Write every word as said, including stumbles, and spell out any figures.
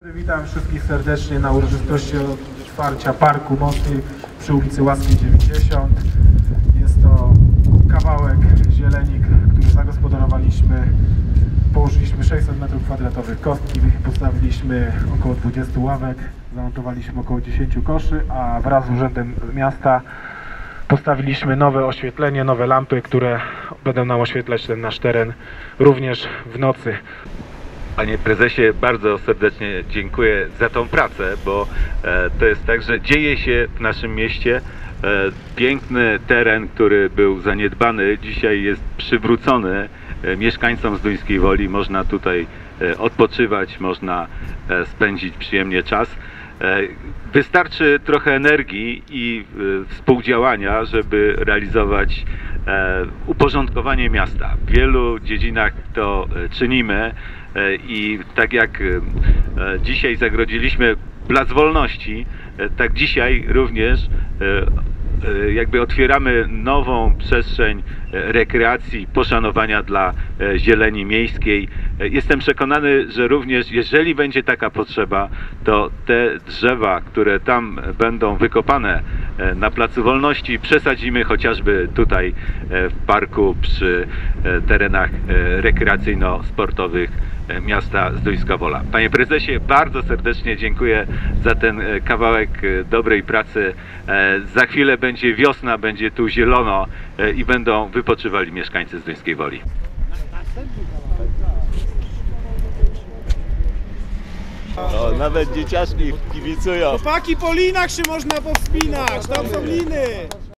Witam wszystkich serdecznie na uroczystości otwarcia Parku Mocy przy ulicy Łaskiej dziewięćdziesiąt. Jest to kawałek zieleni, który zagospodarowaliśmy. Położyliśmy sześćset metrów kwadratowych kostki, postawiliśmy około dwudziestu ławek, zamontowaliśmy około dziesięciu koszy, a wraz z Urzędem Miasta postawiliśmy nowe oświetlenie, nowe lampy, które będą nam oświetlać ten nasz teren również w nocy. Panie prezesie, bardzo serdecznie dziękuję za tą pracę, bo e, to jest tak, że dzieje się w naszym mieście. E, piękny teren, który był zaniedbany, dzisiaj jest przywrócony e, mieszkańcom Zduńskiej Woli. Można tutaj e, odpoczywać, można e, spędzić przyjemnie czas. E, wystarczy trochę energii i e, współdziałania, żeby realizować e, uporządkowanie miasta. W wielu dziedzinach to e, czynimy. I tak jak dzisiaj zagrodziliśmy Plac Wolności, tak dzisiaj również jakby otwieramy nową przestrzeń rekreacji, poszanowania dla zieleni miejskiej. Jestem przekonany, że również jeżeli będzie taka potrzeba, to te drzewa, które tam będą wykopane na Placu Wolności, przesadzimy chociażby tutaj w parku przy terenach rekreacyjno-sportowych miasta Zduńska Wola. Panie prezesie, bardzo serdecznie dziękuję za ten kawałek dobrej pracy. Za chwilę będzie wiosna, będzie tu zielono i będą wypoczywali mieszkańcy Zduńskiej Woli. O, nawet dzieciaczki kibicują. Chłopaki, po linach się można powspinać, tam są liny.